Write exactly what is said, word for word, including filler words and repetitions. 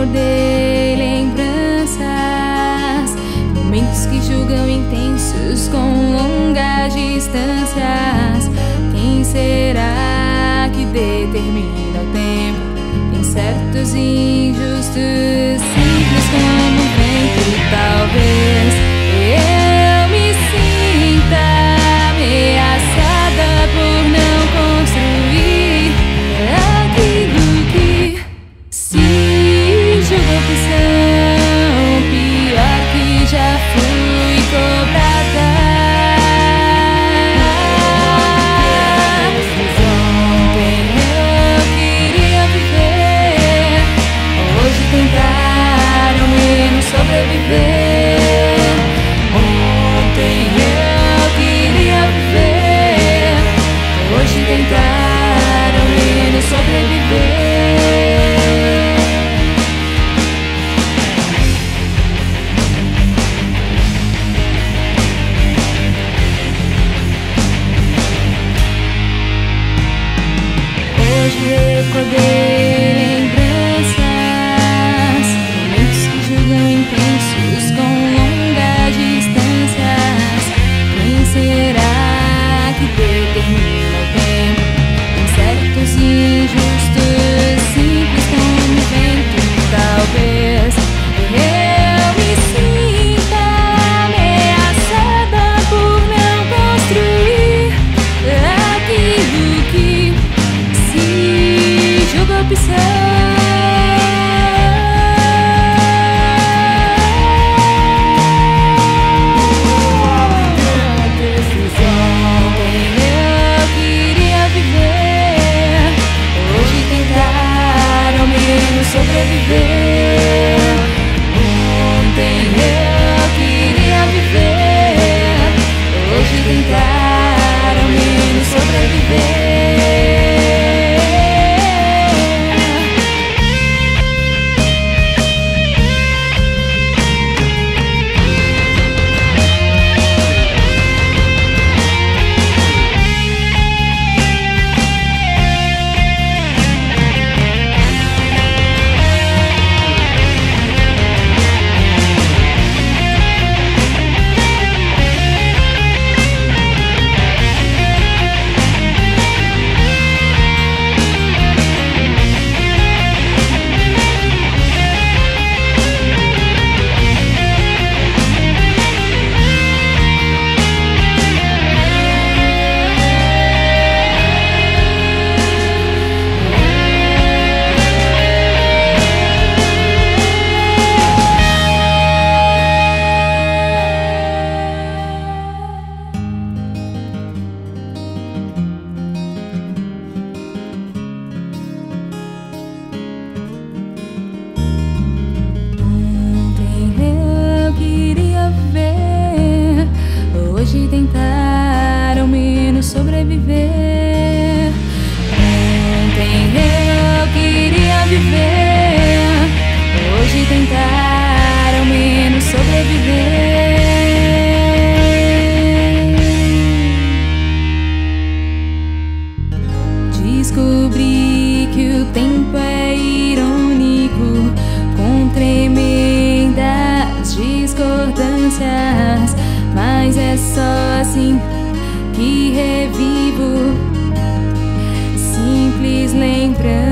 recordei lembranças, momentos que julgam intensos com longas distâncias. Quem será que determina o tempo? Incertos e injustos, simples como o vento. Talvez eu me sinta ameaçada por não construir aquilo que se julgou que são, pior que já fui cobrada. Ontem eu queria viver, hoje tentaram menos sobreviver. Ontem eu queria viver, hoje tentaram menos sobreviver. Hoje recordei lembranças, momentos que julgam intensos com longas distâncias. Quem será que determina o tempo? Incertos e injustos, simples como o vento. Talvez eu me sinta ameaçada por não construir aquilo que se julga opção. Sobreviver. Ontem eu queria viver, hoje tentaram menos sobreviver. Hoje tentaram menos sobreviver. Ontem eu queria viver, hoje tentaram menos sobreviver. Descobri que o tempo é irônico, com tremendas discordâncias. Mas é só assim que revivo simples lembranças.